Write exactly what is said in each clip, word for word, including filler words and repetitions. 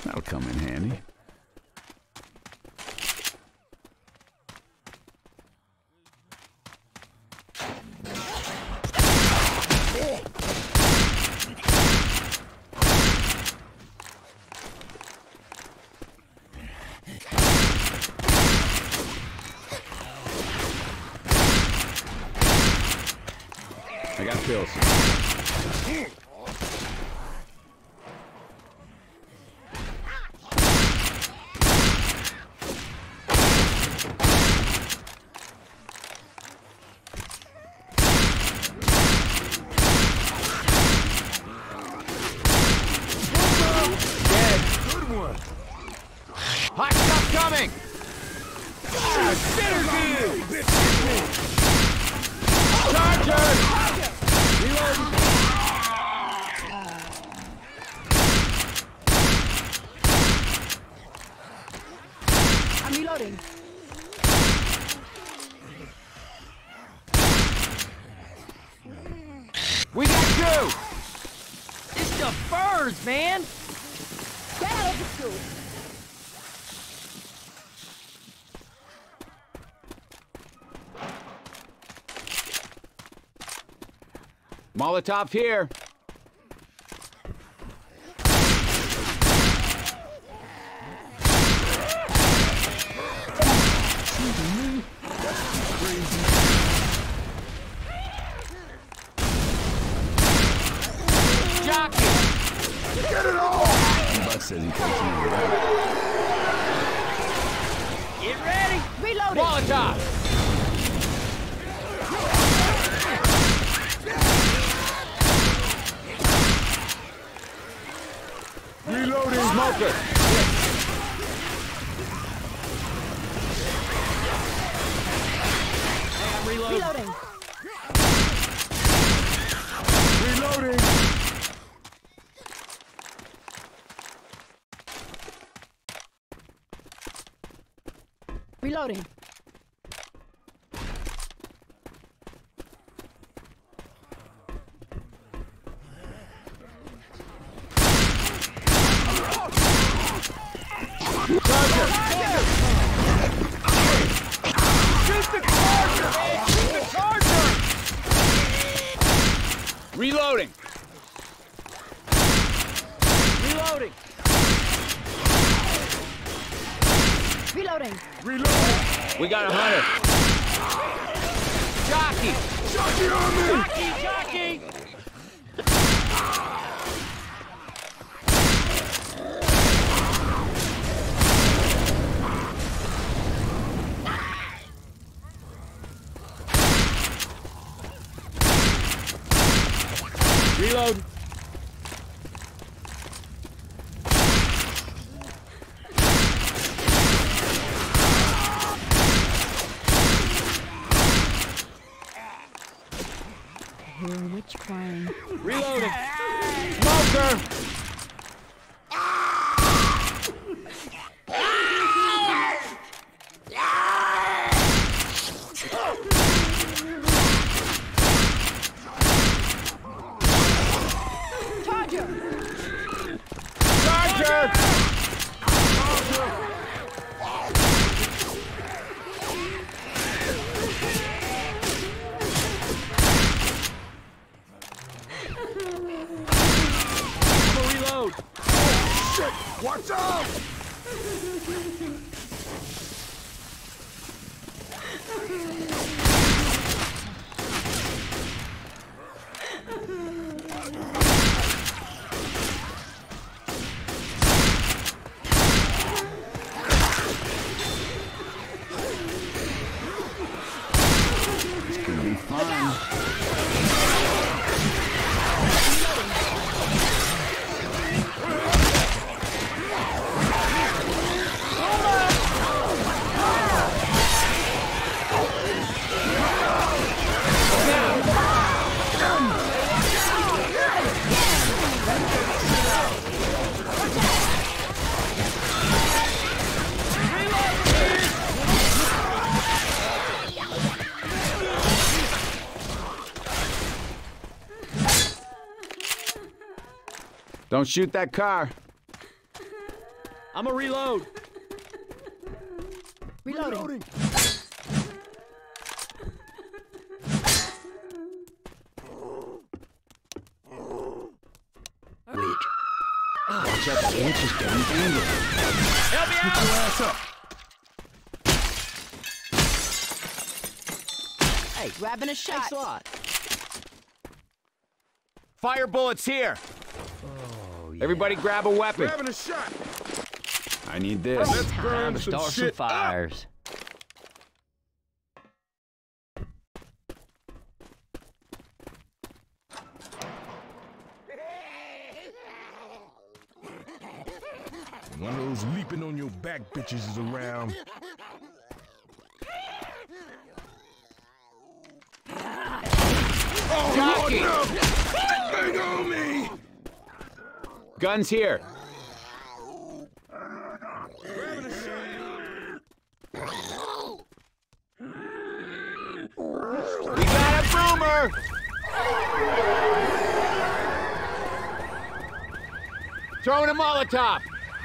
That'll come in handy. I got pills. Hot stuff coming! Ah, synergy! Charger! Reloading! I'm reloading. We got two! It's the birds, man! Get out of the school. Molotov here. Jockey! Get it all! Buck says he takes him over there. Get ready! Reloading. Molotov! Reloading! Smoker! Hey, I'm reloading. Reloading. Reloading! Reloading. Reloading! Reloading! Reloading. Reloading! We got a hunter! Jockey! Jockey on me! Jockey! Jockey! Reload! I hear a witch crying. Reloading! Smoker! Charger! Charger! I'm gonna reload! Shit! Watch out! This could be fun. Don't shoot that car. I'm a reload. Reloading. Reloading. Wait. Oh, watch out, the ants is getting tangled. Help me Get your out! ass up. Hey, Grabbing a shot. thanks a lot. Fire bullets here. Oh, yeah. Everybody grab a weapon. Grabbing a shot. I need this. Let's Time burn to some start some shit up. fires. One of those leaping on your back bitches is around. Oh, Jockey. Lord, no! Hang on me! Guns here. Grabbing a shot. We got a boomer. Throwing a Molotov.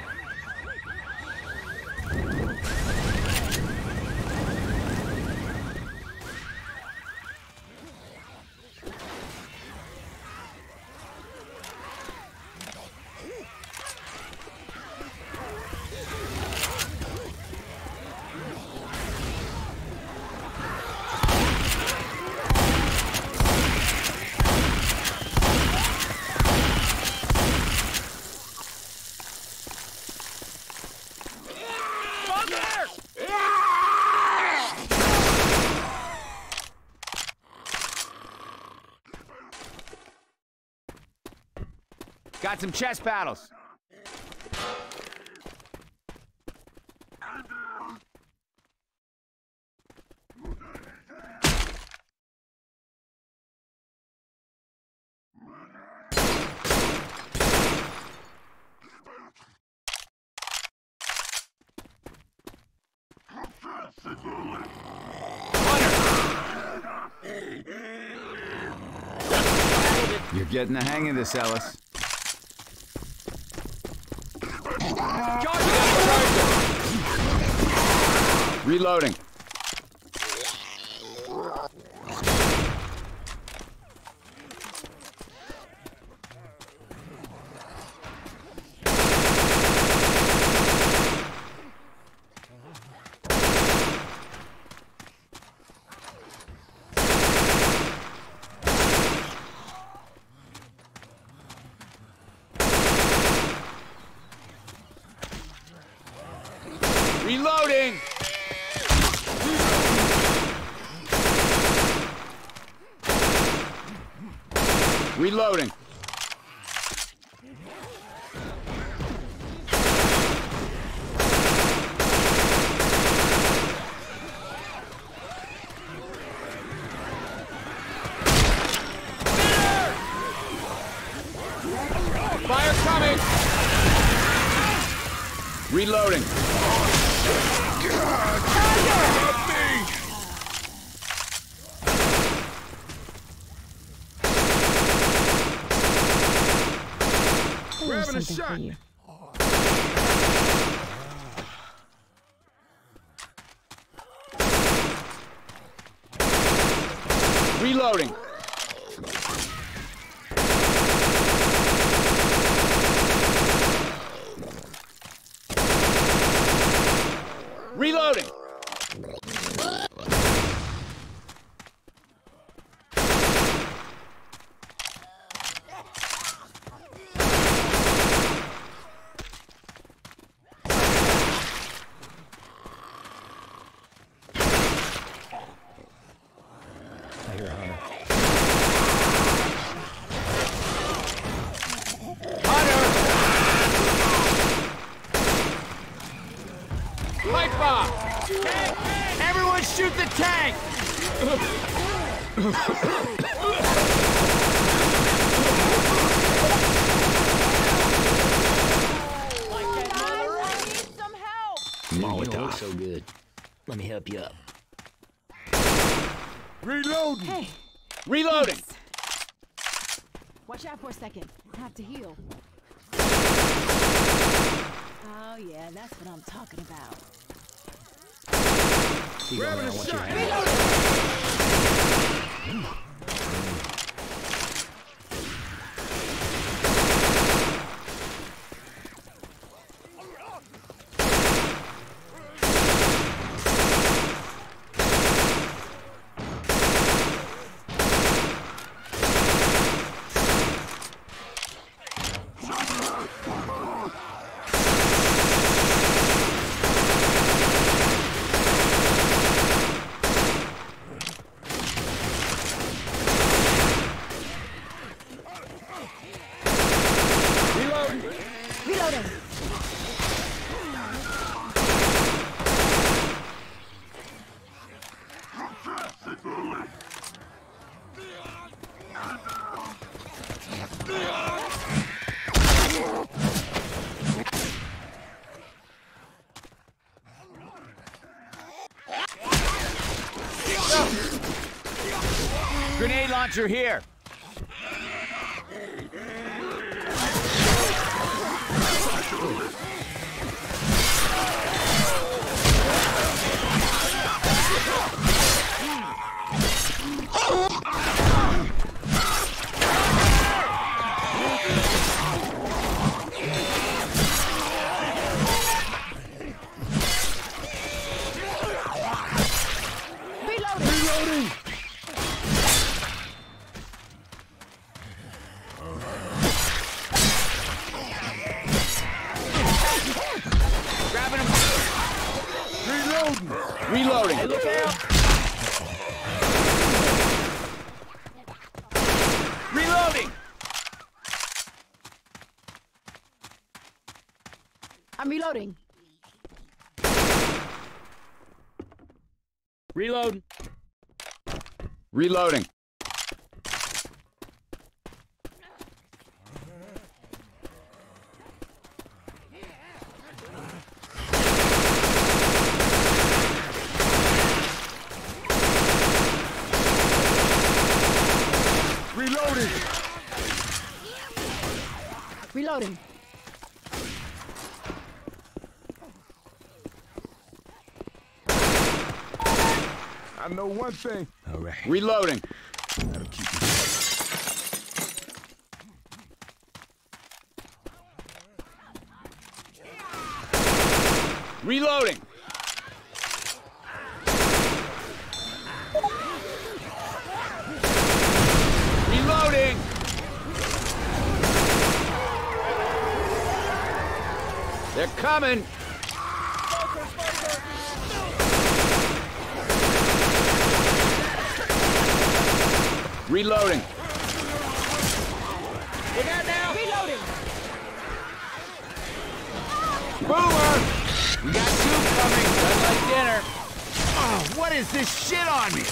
Got some chest paddles. You're getting the hang of this, Ellis. Reloading. Reloading! Reloading. Fire coming! Reloading. God, help me! Grabbing a Something for shot. you. Reloading. Reloading. I hear a hunter. Pipe bomb! Everyone shoot the tank! I need some help. You don't look so good. Let me help you up. Reloading. Hey, Reloading! watch out for a second. I have to heal. Oh yeah, That's what I'm talking about. Keep going, Grabbing I a want your shot. hand. Reloading. Grenade launcher here. Reloading! Grabbing him. Reloading! Reloading. Hey, look out. Reloading. I'm reloading. Reload. Reloading. Reloading! Reloading. I know one thing. All right. Reloading. That'll keep me. Reloading. Reloading. They're coming. Reloading. Look out now. Reloading. Boomer! We got soup coming, just like dinner. Oh, what is this shit on me?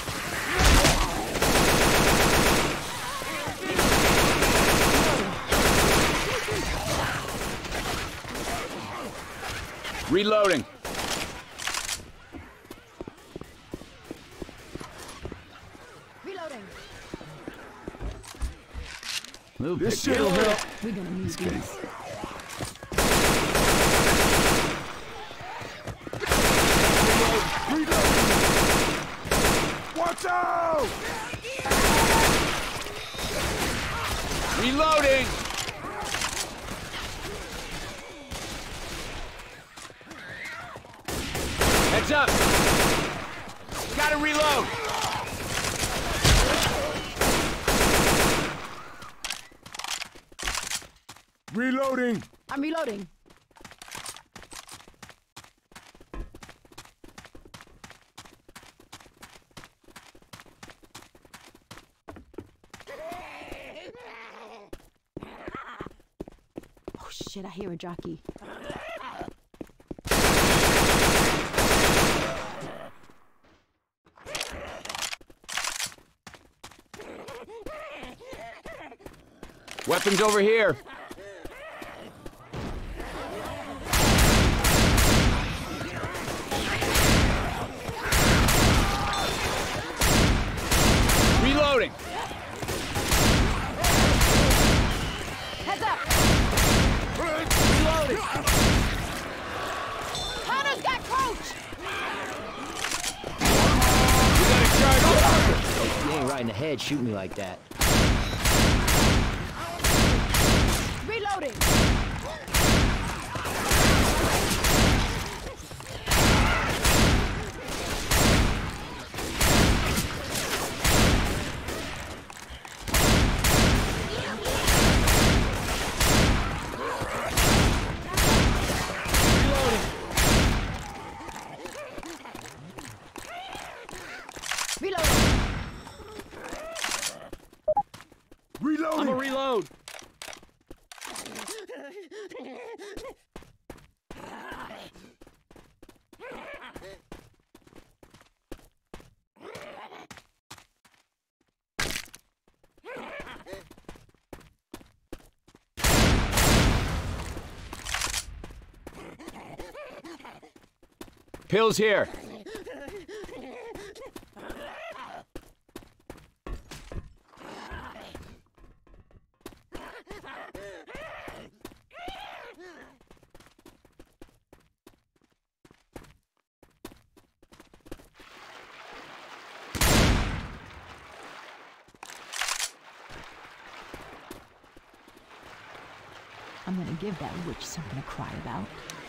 Reloading. Reloading. Move This it. shit'll help. We're gonna need this. Watch out! Reloading. Heads up. Gotta reload. Reloading! I'm reloading. Oh shit, I hear a jockey. Weapons over here. Reloading. Heads up! Reloading. head shooting me like that. Reloading! Reloading! I'm a reload. Pills here. I'm gonna give that witch something to cry about.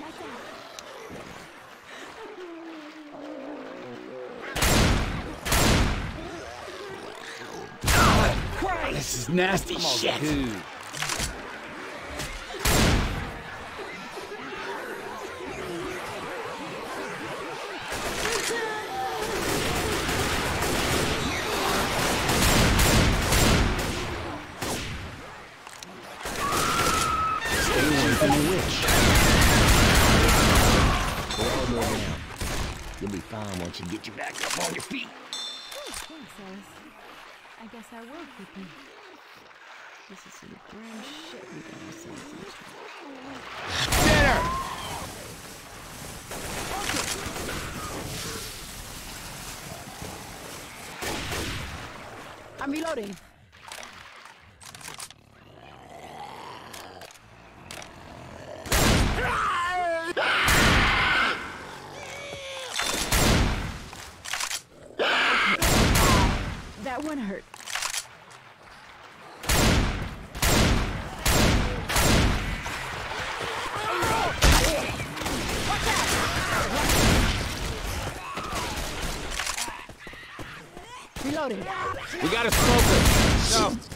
This is nasty shit. Dude. From the witch. Go all the way down. You'll be fine once you get you back up on your feet. Thanks, Alice. I guess I will keep you. This is some grim shit we got ourselves into. Dinner! I'm reloading. That one hurt. Reloading. We got a smoker. No.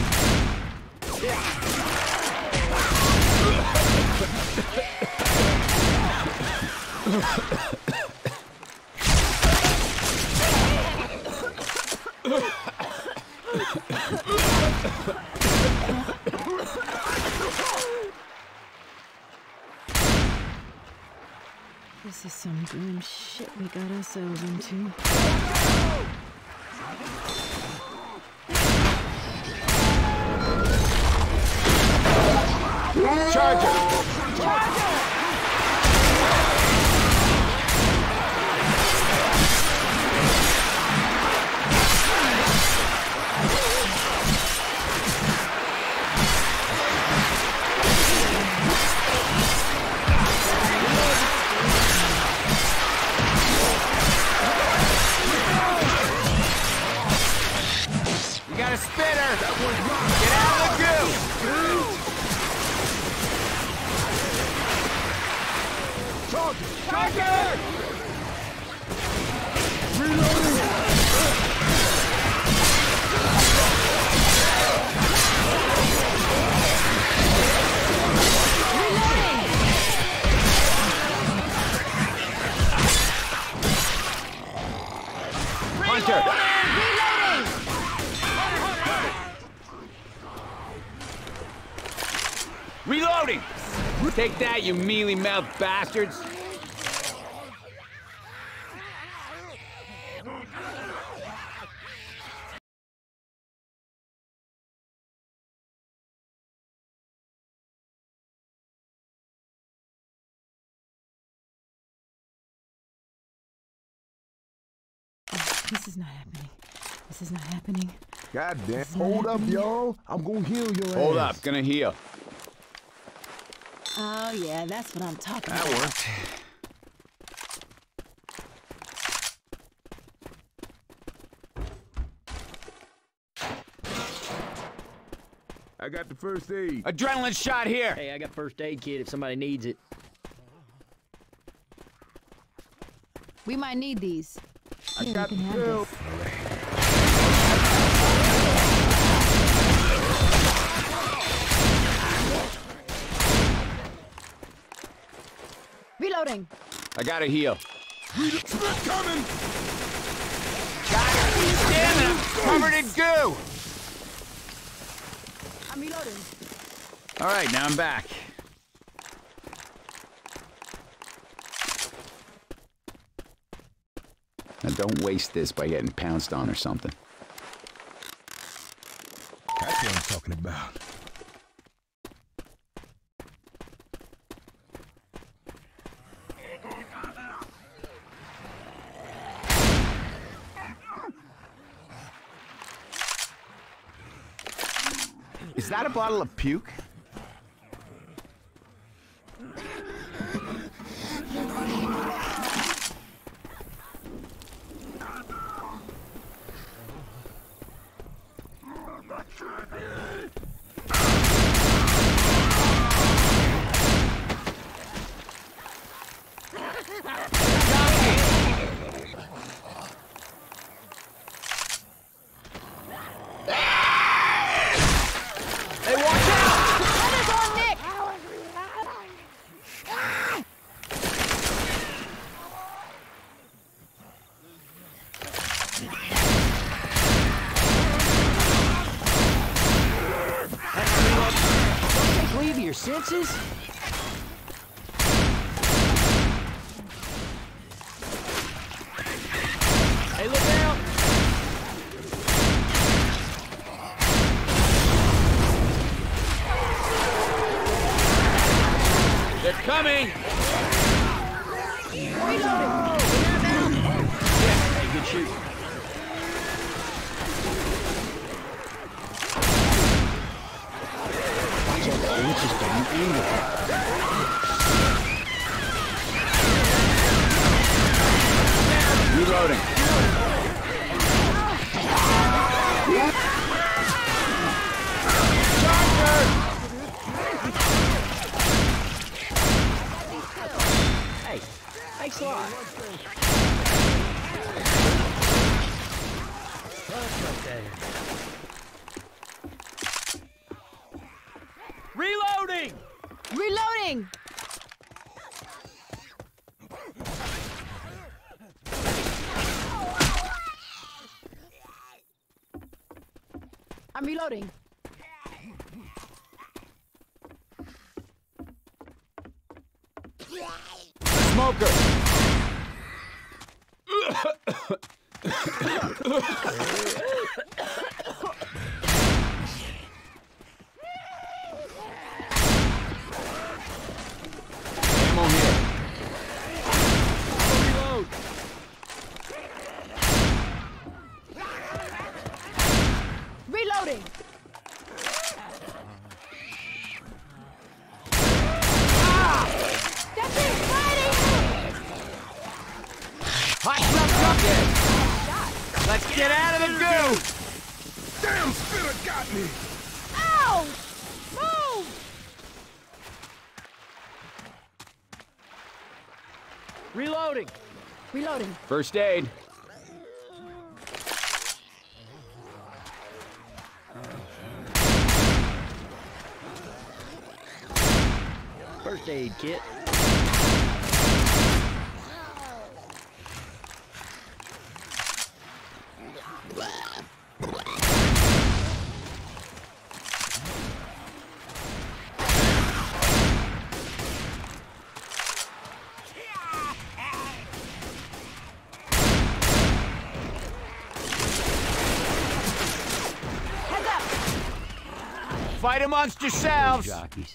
This is some grim shit we got ourselves into. Charger! We got a spinner! Get out of the goo! Charger! Charger! Hunter! Reloading! Take that, you mealy-mouthed bastards! This is not happening. This is not happening. God damn. Hold up, y'all. I'm gonna heal your ass. Hold up, gonna heal. Oh yeah, that's what I'm talking That about. worked. I got the first aid. Adrenaline shot here. Hey, I got first aid kit if somebody needs it. We might need these. I Here, got you the can have pill. this. Reloading. I got a heal. Spit coming! Got it. Stamina. Covered in goo. I'm reloading. All right, now I'm back. Now don't waste this by getting pounced on or something. That's what I'm talking about. Is that a bottle of puke? Leave your senses? Hey, look out! They're coming! Reloading! Yeah, hey, good shoot. Which is getting angry. Reloading. Hey, thanks a lot. Okay. Reloading! Reloading! I'm reloading. Smoker! Ammo here. Reload! Reloading! That's it! Fighting! Hot stuff, Let's get out of the goo! Damn spitter got me! Ow! Move! Reloading! Reloading. First aid. First aid kit. Heads up! Fight amongst yourselves. Jockeys.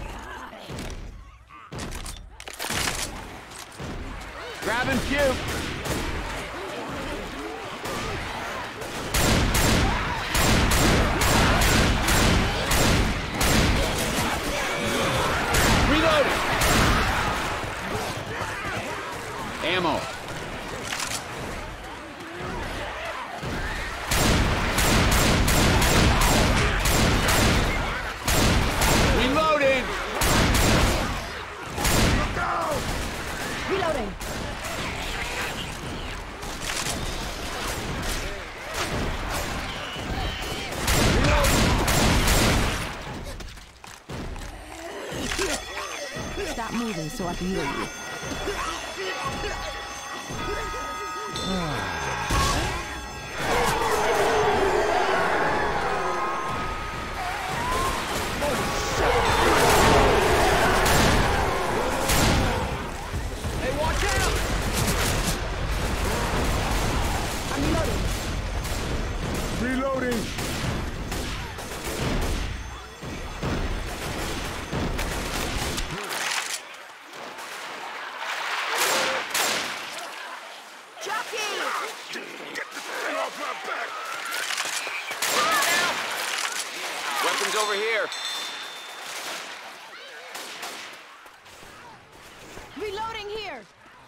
Grab and puke. Reloading. Ammo. Stop moving so I can heal you. Hey, watch out! I'm reloading. Reloading! Weapons over here. Reloading here.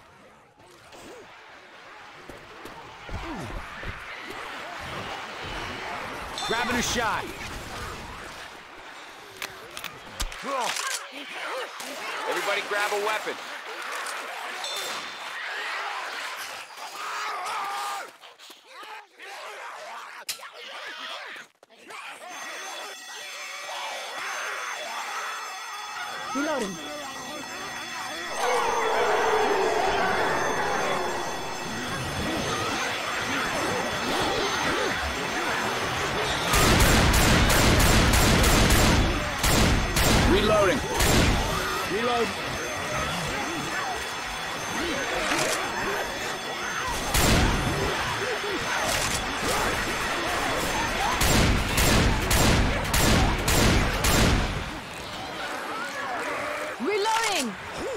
Grabbing a shot. Everybody grab a weapon. Reloading. Reloading. Reload. Reloading.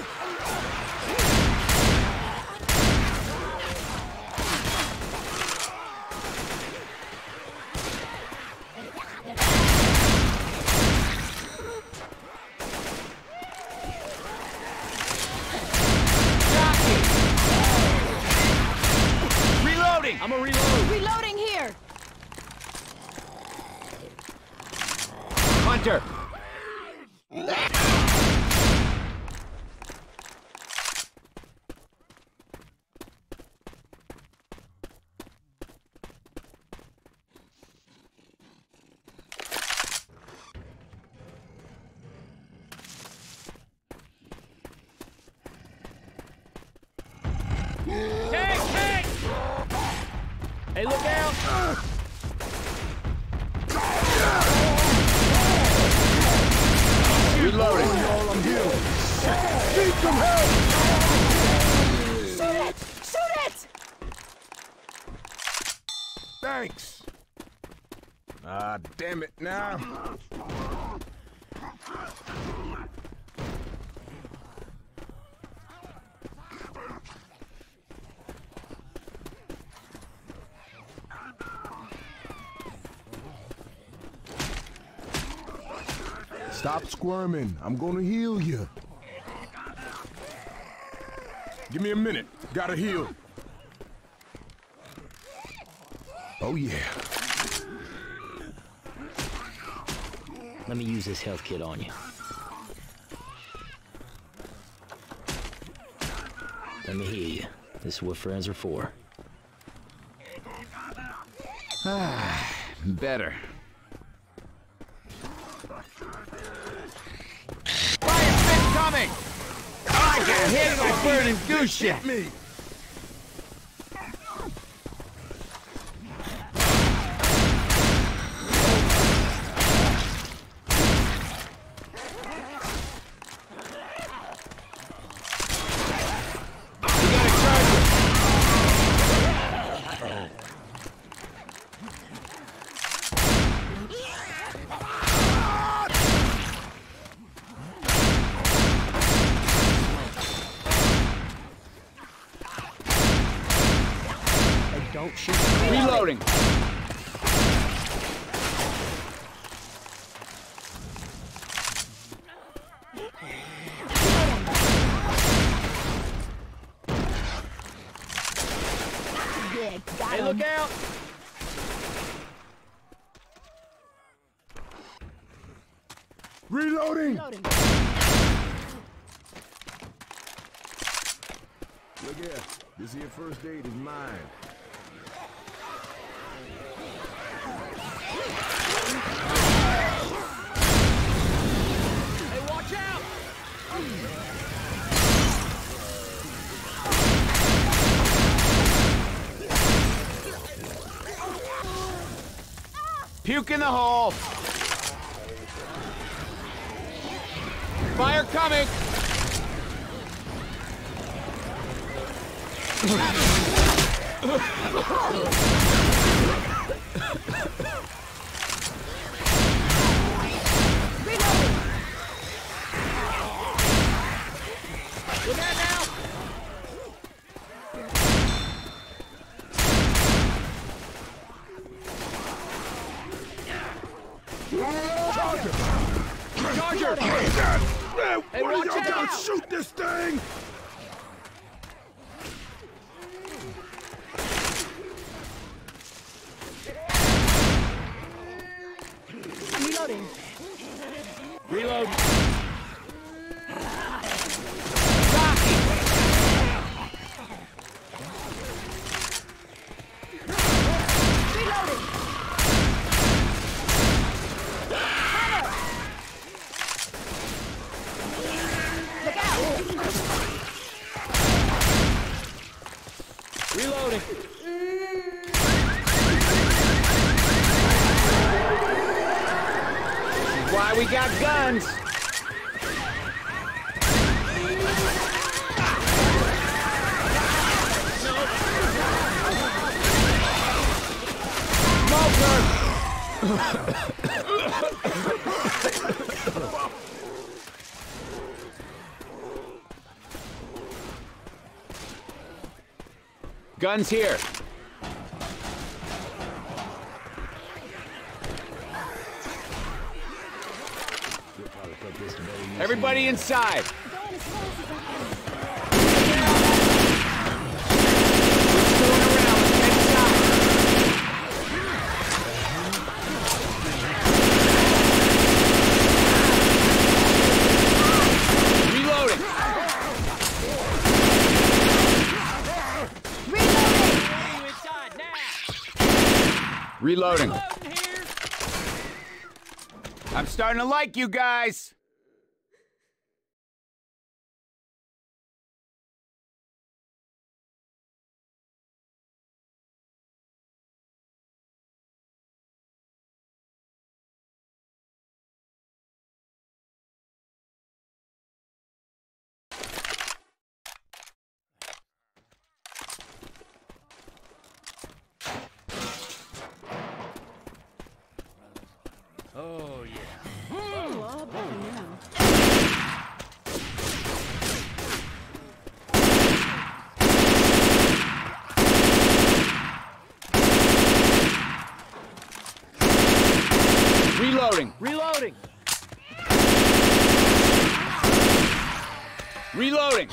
Reloading. I'm a reload. Reloading here. Hunter. Tank! Tank! Hey, look out! Reloading. I'm healed. Need some help! Shoot it! Shoot it! Thanks. Ah, damn it now. Stop squirming. I'm gonna heal you. Give me a minute. Gotta heal. Oh, yeah. Let me use this health kit on you. Let me heal you. This is what friends are for. Ah, better. Fire spit coming! Oh, I got hit by burning goose shit! Hit me! Don't shoot. Reloading. Good. Got Hey, him. look out! Reloading! Reloading. Look here. This here first aid is mine. Hey, watch out! Puke in the hole. Fire coming. Look out now! Charger! Charger! Hey, Hey, what are watch y'all gonna out! shoot this thing? I'm reloading. Reload! Reloading! Why we got guns? Guns here. Everybody inside. Reloading. Reloading here! I'm starting to like you guys. Oh, yeah. Oh, all better now. Reloading. Reloading! Reloading.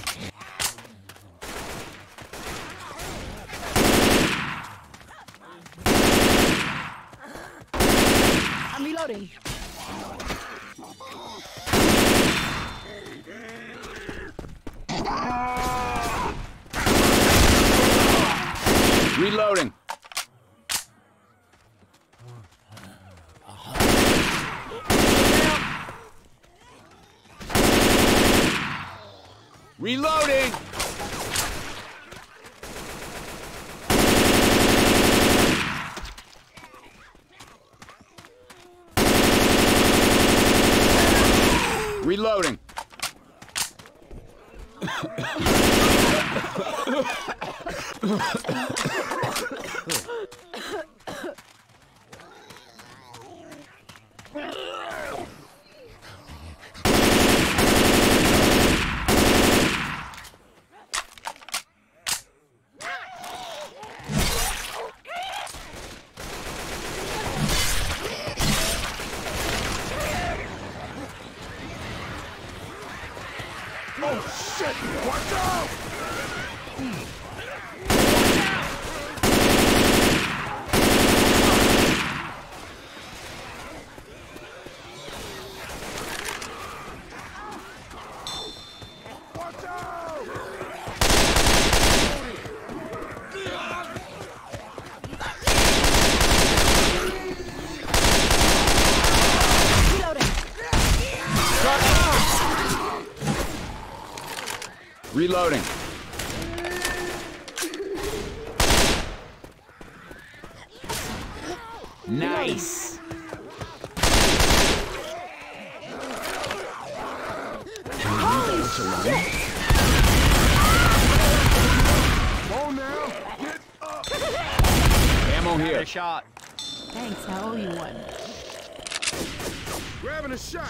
I'm reloading. Reloading. Reloading. Reloading. Oh shit! Watch out! Watch out! Reloading. Nice. Holy shit! Come on now. Get up. Ammo here. A shot. Thanks, I owe you one. Grabbing a shot.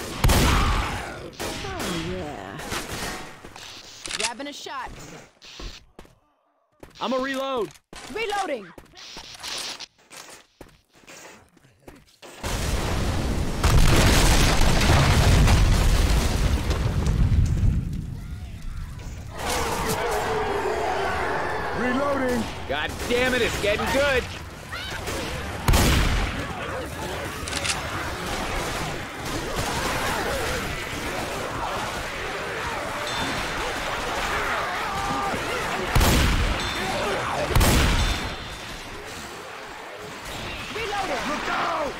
Oh, yeah. Grabbing a shot. I'm a reload. Reloading! Reloading. God damn it, it's getting good. Look out.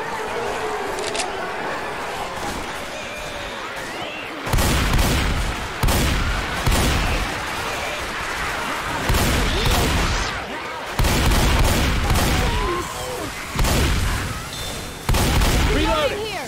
Reloading here!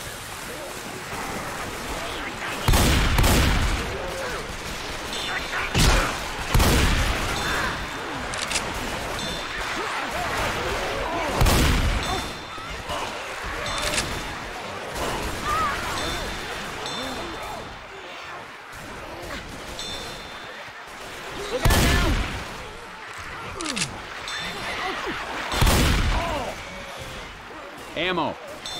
Look out now. Ammo.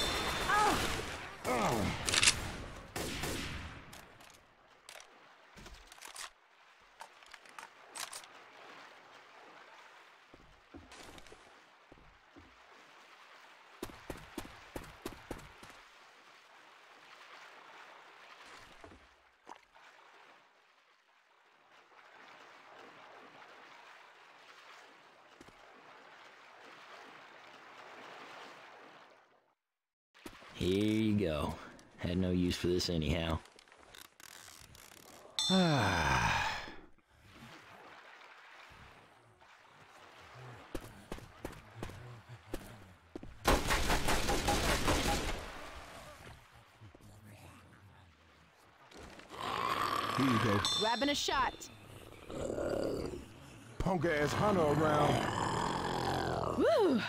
Here you go. Had no use for this anyhow. Here you go. Grabbing a shot. Punk ass hunter around. Woo!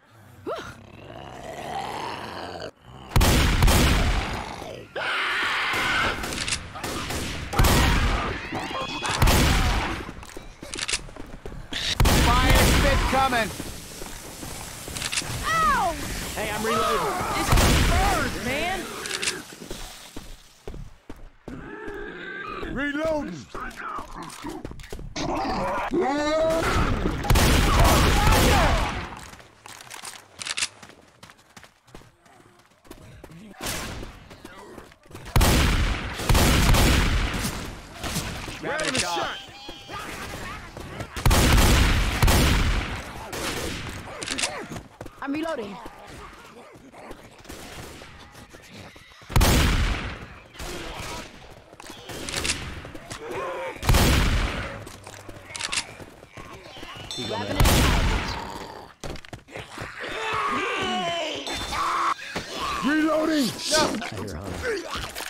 Fire spit coming. Ow! Hey, I'm reloading. This is birds, man. Reloading. Grabbing a shot. I'm reloading. Grabbing a shot. Reloading. I hear a hunter.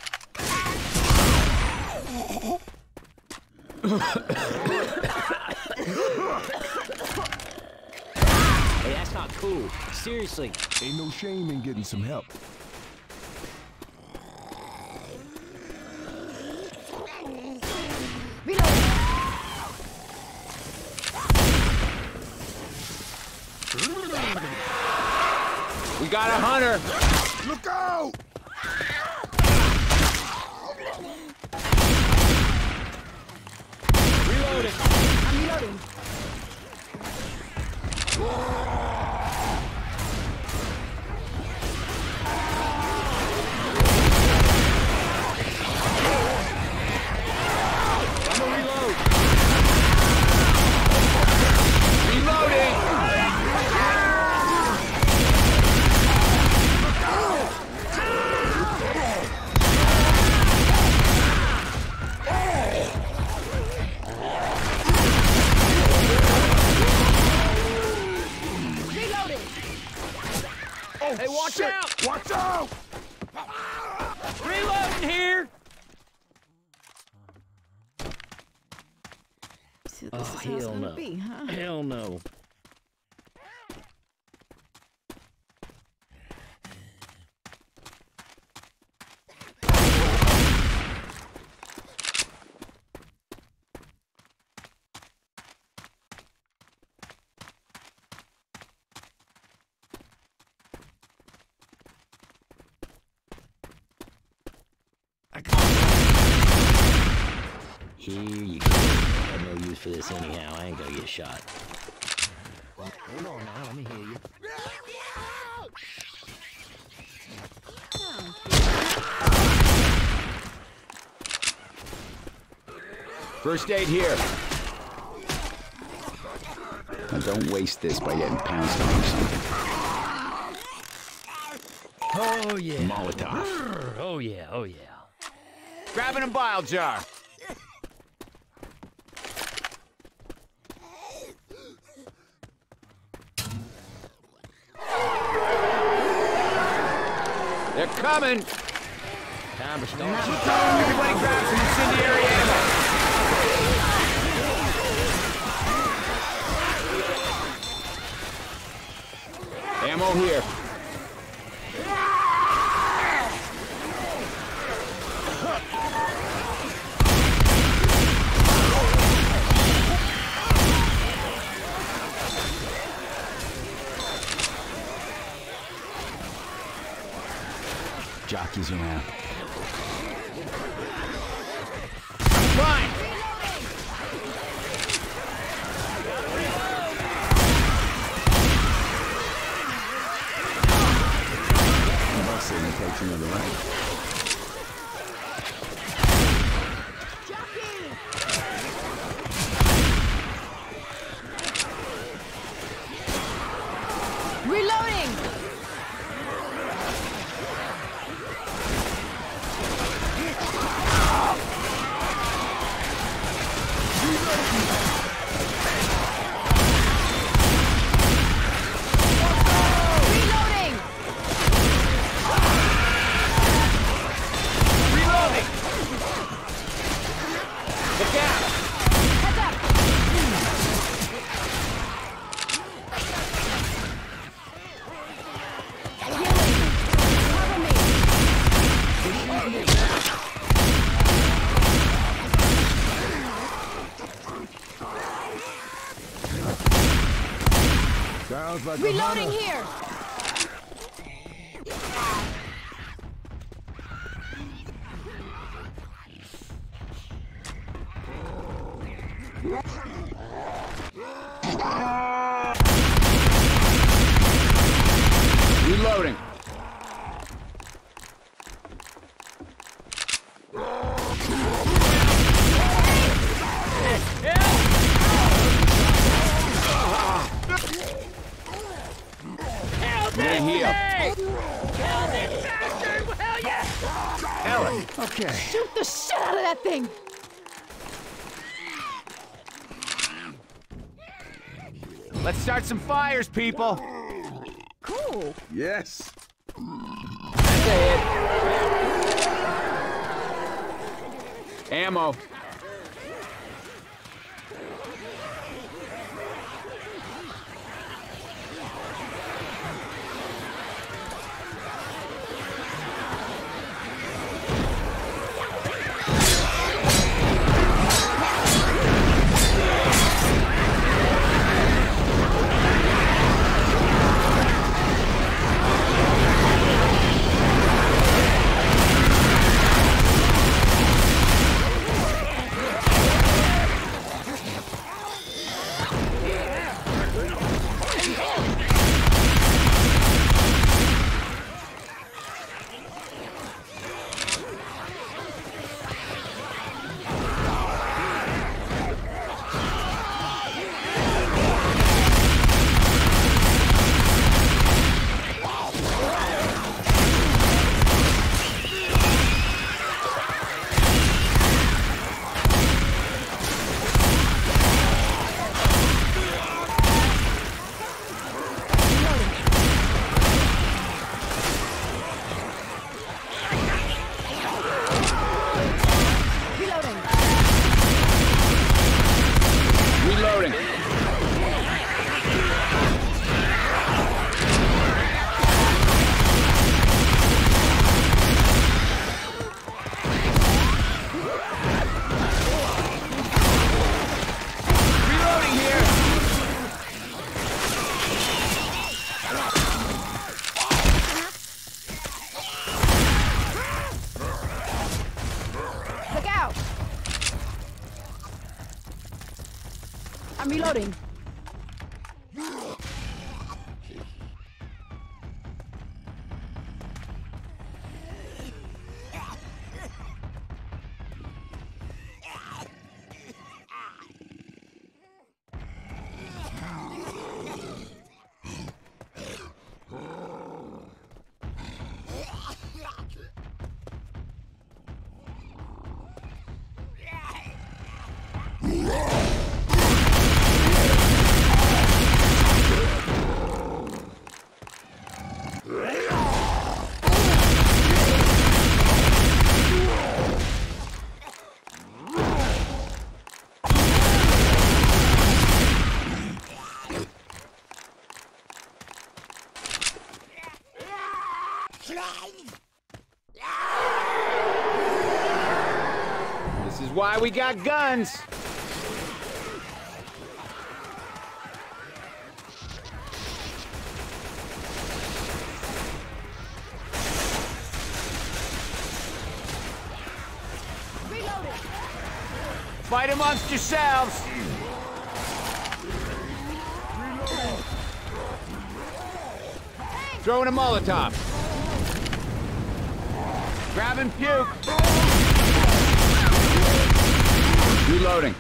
Hey, that's not cool. Seriously. Ain't no shame in getting some help. Reloading. We got a hunter. Look out! Reloading. I'm reloading. I'm a reload. Reloading. go! Reloading here! See what this Oh, is how it's hell gonna no. be, huh? Hell no. Here you go. I have no use for this anyhow. I ain't gonna get shot. Hold on now, let me hear you. First aid here. Now don't waste this by getting pounced on or something. Oh, yeah. Molotov. Oh, yeah. Oh, yeah. Grabbing a bile jar. They're coming. Time to start. Everybody grab some incendiary ammo. Ammo here. Jockeys around. Fine. Bus signal takes another right. Reloading! Reloading! Reloading. Look out. Heads up! Cover me! Sounds like a Reloading hunter. here! Reloading. Gonna heal. Ellen. Okay. Shoot the shit out of that thing! Let's start some fires, people. Cool! Yes. That's a hit. Ammo. I'm reloading. This is why we got guns. Fight amongst yourselves. Throwing a Molotov. Grabbing puke. Reloading.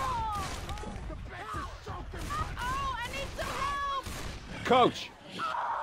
Coach,